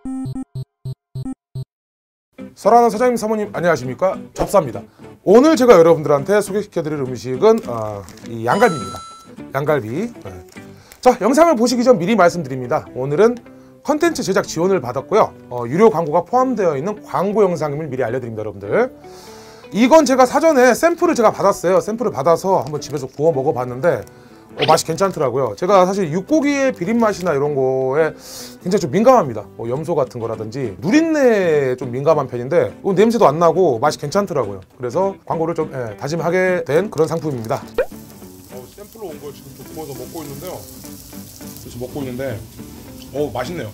설하는 사장님 사모님 안녕하십니까, 접사입니다. 오늘 제가 여러분들한테 소개시켜드릴 음식은 이 양갈비입니다. 양갈비. 자, 영상을 보시기 전 미리 말씀드립니다. 오늘은 컨텐츠 제작 지원을 받았고요, 유료 광고가 포함되어 있는 광고 영상임을 미리 알려드립니다. 여러분들, 이건 제가 사전에 샘플을 받았어요. 샘플을 받아서 한번 집에서 구워 먹어봤는데 맛이 괜찮더라고요. 제가 사실 육고기의 비린맛이나 이런 거에 굉장히 좀 민감합니다. 염소 같은 거라든지 누린내에 좀 민감한 편인데 냄새도 안 나고 맛이 괜찮더라고요. 그래서 광고를 좀 다짐하게 된 그런 상품입니다. 샘플로 온 걸 지금 좀 구워서 먹고 있는데요. 그래서 먹고 있는데 맛있네요.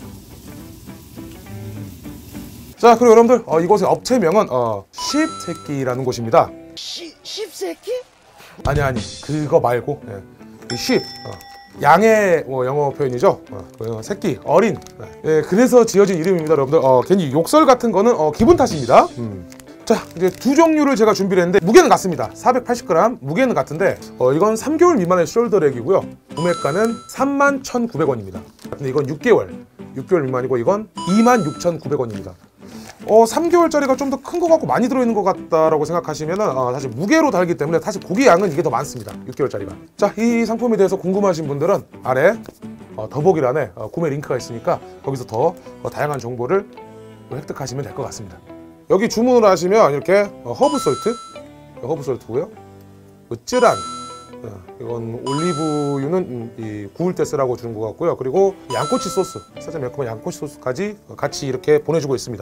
자, 그리고 여러분들, 이곳의 업체명은 쉽새끼라는 곳입니다. 쉽새끼? 아니 그거 말고 쉽, 양의 영어 표현이죠. 새끼, 어린. 그래서 지어진 이름입니다. 여러분들, 괜히 욕설 같은 거는 기분 탓입니다. 자, 이제 두 종류를 제가 준비를 했는데 무게는 같습니다. 480g, 무게는 같은데 이건 3개월 미만의 숄더렉이고요. 구매가는 31,900원입니다. 근데 이건 6개월 미만이고 이건 26,900원입니다. 3개월짜리가 좀 더 큰 것 같고 많이 들어있는 것 같다라고 생각하시면은 사실 무게로 다르기 때문에 사실 고기 양은 이게 더 많습니다. 6개월짜리가. 자, 이 상품에 대해서 궁금하신 분들은 아래 더보기란에 구매 링크가 있으니까 거기서 더 다양한 정보를 획득하시면 될 것 같습니다. 여기 주문을 하시면 이렇게 허브 솔트고요. 쯔란, 이건 올리브유는 구울 때 쓰라고 주는 것 같고요. 그리고 양꼬치 소스, 살짝 매콤한 양꼬치 소스까지 같이 이렇게 보내주고 있습니다.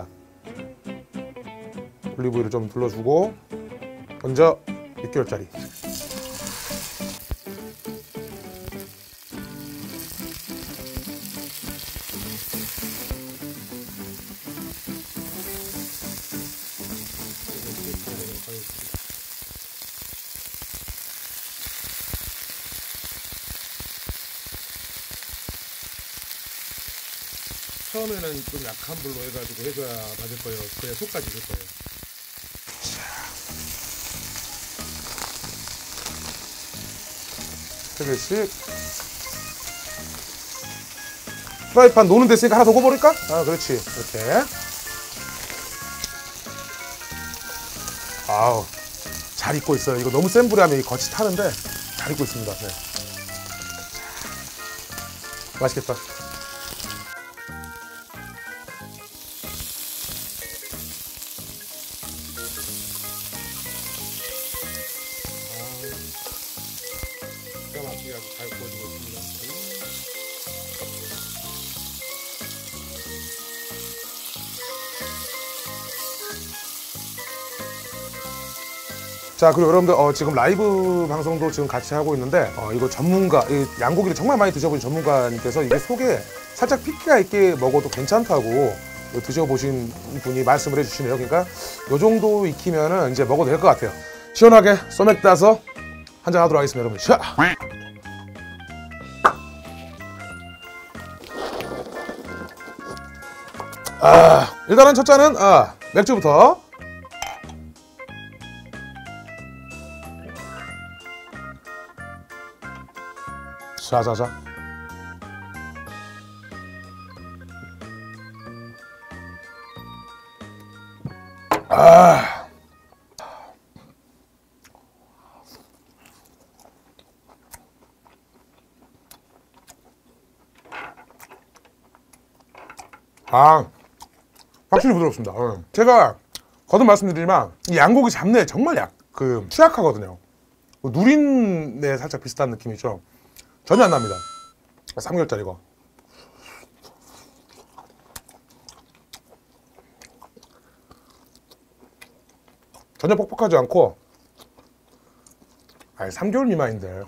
올리브유를 좀 둘러주고 먼저 6개월짜리. 처음에는 좀 약한 불로 해가지고 해줘야 맞을 거예요. 그래야 속까지 익을 거예요. 세 개씩. 프라이팬 노는 데있으니까 하나 더 구워버릴까? 그렇지. 이렇게. 아우, 잘 익고 있어요. 이거 너무 센 불에 하면 이 겉이 타는데 잘 익고 있습니다. 네. 맛있겠다. 아주 잘 구워지고 있습니다. 자, 그리고 여러분들, 지금 라이브 방송도 지금 같이 하고 있는데 이거 전문가, 양고기를 정말 많이 드셔보신 전문가님께서 이게 속에 살짝 피기가 있게 먹어도 괜찮다고 드셔보신 분이 말씀을 해주시네요. 그러니까 이 정도 익히면은 이제 먹어도 될 것 같아요. 시원하게 소맥 따서 한잔 하도록 하겠습니다. 여러분, 샤! 일단은 첫 잔은 맥주부터. 자자자. 확실히 부드럽습니다. 제가 거듭 말씀드리지만 이 양고기 잡내에 정말 취약하거든요. 누린내 살짝 비슷한 느낌이죠. 전혀 안 납니다. 3개월짜리가. 전혀 뻑뻑하지 않고 3개월 미만인데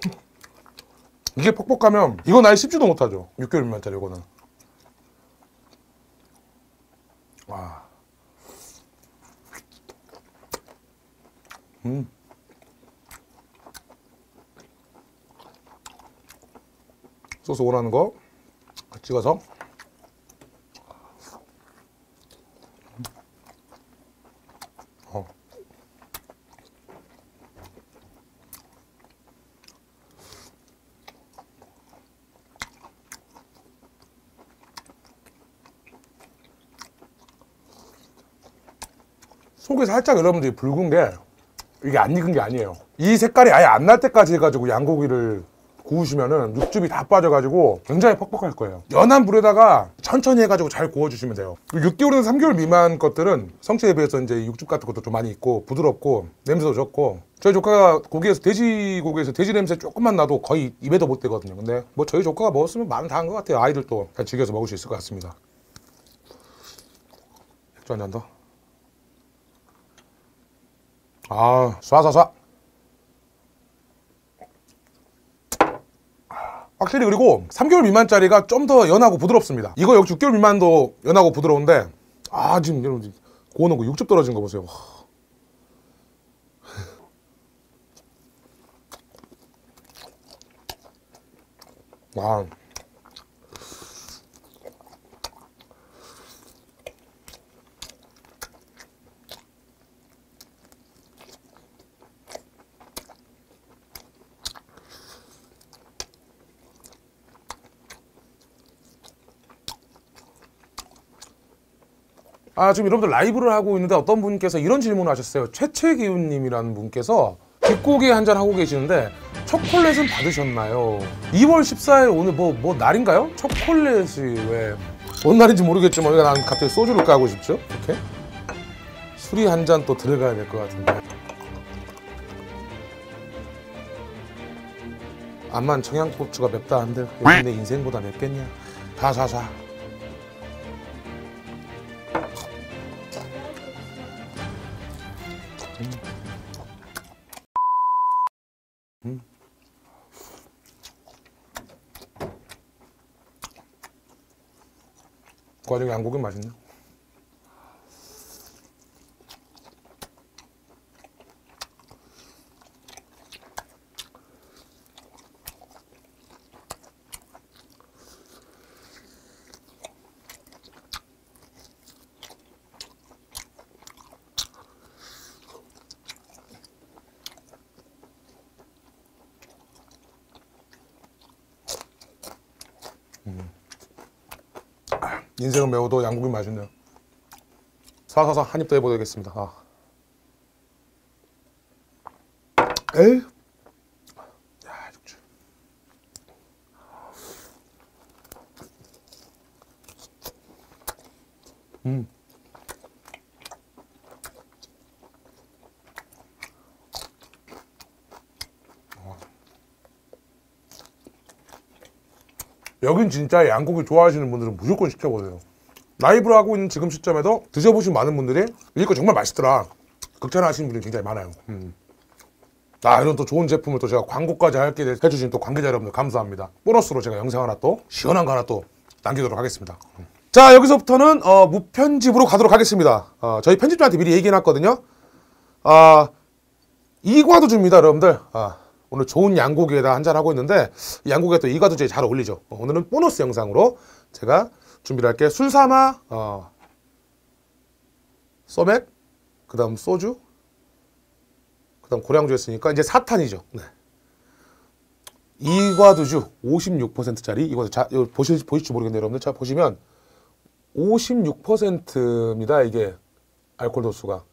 이게 뻑뻑하면 이건 아예 씹지도 못하죠. 6개월 미만짜리 이거는. 와. 소스 원하는 거 찍어서. 속이 살짝 여러분들이 붉은 게 이게 안 익은 게 아니에요. 이 색깔이 아예 안 날 때까지 해가지고 양고기를 구우시면은 육즙이 다 빠져가지고 굉장히 퍽퍽할 거예요. 연한 불에다가 천천히 해가지고 잘 구워주시면 돼요. 6개월에서 3개월 미만 것들은 성체에 비해서 이제 육즙 같은 것도 좀 많이 있고 부드럽고 냄새도 좋고, 저희 조카가 고기에서 돼지고기에서 돼지 냄새 조금만 나도 거의 입에도 못 대거든요. 근데 뭐 저희 조카가 먹었으면 마음 다 한 것 같아요. 아이들도 잘 즐겨서 먹을 수 있을 것 같습니다. 맥주 한 잔 더. 아, 쏴쏴쏴. 확실히. 그리고 3개월 미만짜리가 좀 더 연하고 부드럽습니다. 이거 역시 6개월 미만도 연하고 부드러운데, 아 지금 여러분 고우는 거 육즙 떨어진 거 보세요. 와. 아, 지금 여러분들 라이브를 하고 있는데 어떤 분께서 이런 질문을 하셨어요. 최채기훈님이라는 분께서 뒷고기 한잔 하고 계시는데 초콜릿은 받으셨나요? 2월 14일 오늘 뭐 날인가요? 초콜릿이 왜 뭔 날인지 모르겠지만 난 갑자기 소주를 까고 싶죠? 이렇게 술이 한 잔 또 들어가야 될 것 같은데. 암만 청양고추가 맵다 한들 요즘 내 인생보다 맵겠냐? 자자자. 그 와중에 양고기 맛있네. 인생은 매워도 양고기 맛있네요. 사사사 한 입 더 해보겠습니다. 아. 에이. 야, 육즙. 여긴 진짜 양고기 좋아하시는 분들은 무조건 시켜보세요. 라이브를 하고 있는 지금 시점에도 드셔보신 많은 분들이 이거 정말 맛있더라 극찬하시는 분들이 굉장히 많아요. 아, 이런 또 좋은 제품을 또 제가 광고까지 할게 해주신 또 관계자 여러분들 감사합니다. 보너스로 제가 영상 하나 또 시원한 거 하나 또 남기도록 하겠습니다. 자, 여기서부터는 무편집으로 가도록 하겠습니다. 저희 편집자한테 미리 얘기해놨거든요. 이과도주입니다, 여러분들. 오늘 좋은 양고기에다 한잔 하고 있는데 이 양고기가 또 이과도주에 잘 어울리죠. 오늘은 보너스 영상으로 제가 준비를 할게요. 술사마, 소맥, 그 다음 소주, 그 다음 고량주 했으니까 이제 4탄이죠. 네. 이과도주 56%짜리 이거 보실지 모르겠네요, 여러분들. 자, 보시면 56%입니다. 이게 알코올 도수가.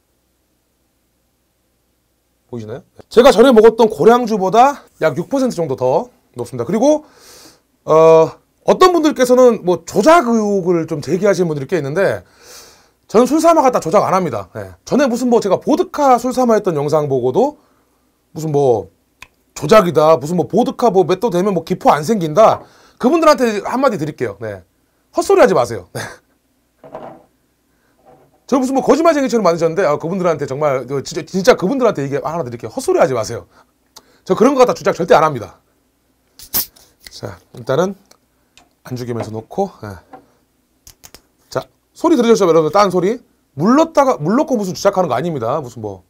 보이시나요? 제가 전에 먹었던 고량주보다 약 6% 정도 더 높습니다. 그리고 어떤 분들께서는 뭐 조작 의혹을 좀 제기하시는 분들이 꽤 있는데 저는 술사마 갖다 조작 안 합니다. 네. 전에 무슨 뭐 제가 보드카 술사마 했던 영상 보고도 무슨 뭐 조작이다, 무슨 뭐 보드카 뭐 몇 도 되면 뭐 기포 안 생긴다. 그분들한테 한마디 드릴게요. 네. 헛소리 하지 마세요. 네. 저 무슨 뭐 거짓말쟁이처럼 만드셨는데 그분들한테 정말 진짜 그분들한테 얘기 하나 드릴게요. 헛소리 하지 마세요. 저 그런 거 갖다 주작 절대 안 합니다. 자, 일단은 안죽이면서 놓고, 네. 자, 소리 들으셨죠, 여러분들? 딴 소리. 물 넣고 무슨 주작하는 거 아닙니다. 무슨 뭐.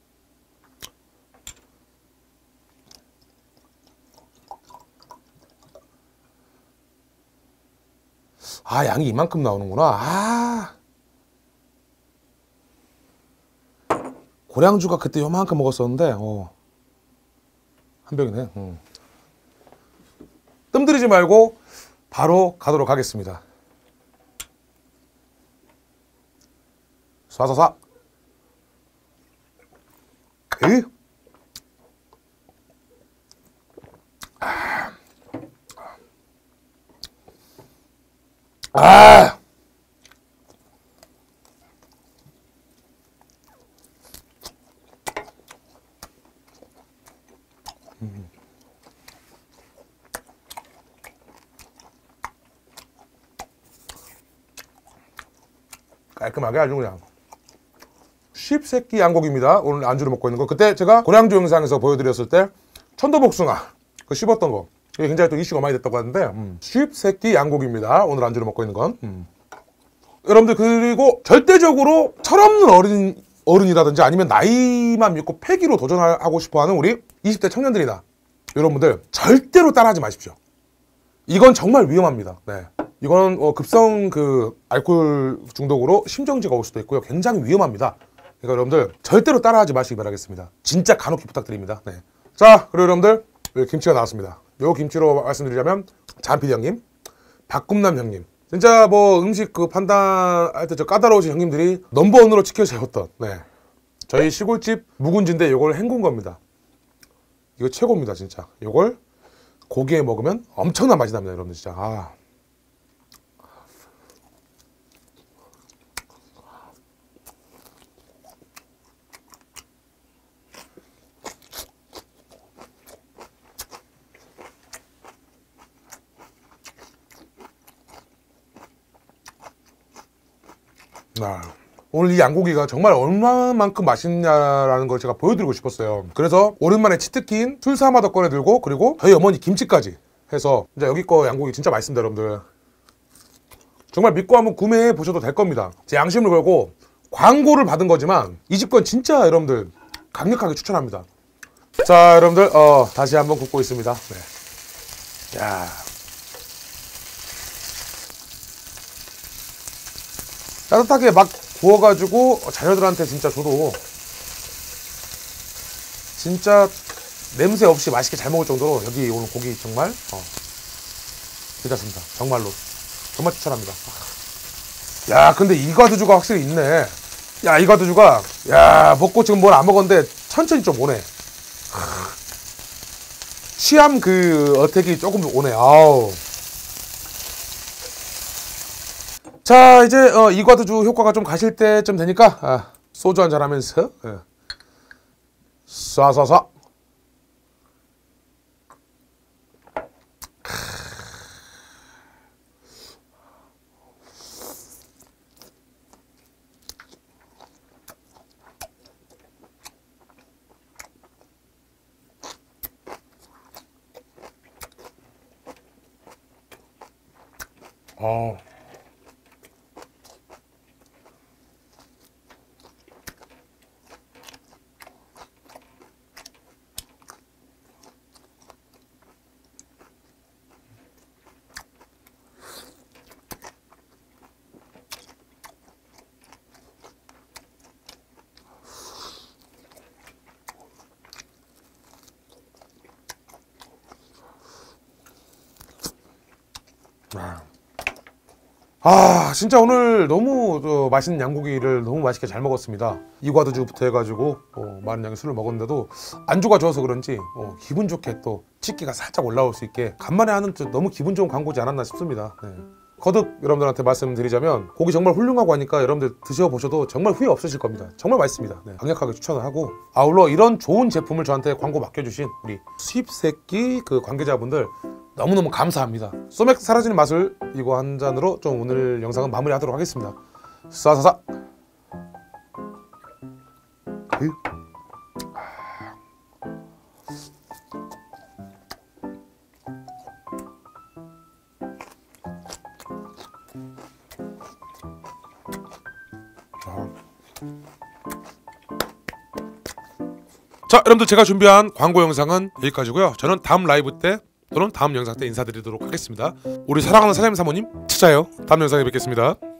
양이 이만큼 나오는구나. 고량주가 그때 요만큼 먹었었는데, 한 병이네. 뜸 들이지 말고 바로 가도록 하겠습니다. 쏴쏴쏴. 으. 아. 깔끔하게 아주 그냥 쉽새끼 양고기입니다. 오늘 안주로 먹고 있는 거. 그때 제가 고량주 영상에서 보여드렸을 때 천도복숭아 그 씹었던 거 이게 굉장히 또 이슈가 많이 됐다고 하는데 쉽새끼 양고기입니다. 오늘 안주로 먹고 있는 건 여러분들 그리고 절대적으로 철없는 어른이라든지 아니면 나이만 믿고 패기로 도전하고 싶어하는 우리 20대 청년들이나 여러분들 절대로 따라하지 마십시오. 이건 정말 위험합니다. 네. 이건 급성 그 알코올 중독으로 심정지가 올 수도 있고요. 굉장히 위험합니다. 그러니까 여러분들 절대로 따라하지 마시기 바라겠습니다. 진짜 간혹히 부탁드립니다. 네. 자, 그리고 여러분들 여기 김치가 나왔습니다. 요 김치로 말씀드리자면 잔필 형님, 박꿈남 형님, 진짜 뭐 음식 그 판단할 때 저 까다로우신 형님들이 넘버원으로 지켜세웠던 네. 저희 시골집 묵은지인데 요걸 헹군 겁니다. 이거 최고입니다, 진짜. 요걸 고기에 먹으면 엄청난 맛이 납니다, 여러분들 진짜. 아. 오늘 이 양고기가 정말 얼마만큼 맛있냐라는 걸 제가 보여드리고 싶었어요. 그래서 오랜만에 치트키인 술사마도 꺼내 들고 그리고 저희 어머니 김치까지 해서 이제 여기 거 양고기 진짜 맛있습니다, 여러분들. 정말 믿고 한번 구매해 보셔도 될 겁니다. 제 양심을 걸고 광고를 받은 거지만 이 집 건 진짜 여러분들 강력하게 추천합니다. 자, 여러분들 다시 한번 굽고 있습니다. 네. 야. 따뜻하게 막 구워가지고 자녀들한테 진짜 줘도 진짜 냄새 없이 맛있게 잘 먹을 정도로 여기 오늘 고기 정말 괜찮습니다. 정말로 정말 추천합니다. 야, 근데 이과두주가 확실히 있네. 야, 이과두주가 야 먹고 지금 뭘 안 먹었는데 천천히 좀 오네. 취함 그 어택이 조금 오네. 아우. 자, 이제 이과두주 효과가 좀 가실 때쯤 되니까 소주 한잔 하면서 쏴쏴쏴. 진짜 오늘 너무 맛있는 양고기를 너무 맛있게 잘 먹었습니다. 이과두주부터 해가지고 많은 양의 술을 먹었는데도 안주가 좋아서 그런지 기분 좋게 또 치기가 살짝 올라올 수 있게 간만에 하는 너무 기분 좋은 광고지 않았나 싶습니다. 네. 거듭 여러분들한테 말씀드리자면 고기 정말 훌륭하고 하니까 여러분들 드셔보셔도 정말 후회 없으실 겁니다. 정말 맛있습니다. 네. 강력하게 추천을 하고 아울러 이런 좋은 제품을 저한테 광고 맡겨주신 우리 수입새끼 그 관계자분들 너무너무 감사합니다. 소맥 사라지는 맛을 이거 한 잔으로 좀 오늘 영상은 마무리하도록 하겠습니다. 쏴쏴쏴. 자, 여러분들 제가 준비한 광고 영상은 여기까지고요. 저는 다음 라이브 때 또는 다음 영상 때 인사드리도록 하겠습니다. 우리 사랑하는 사장님 사모님 진짜요. 다음 영상에 뵙겠습니다.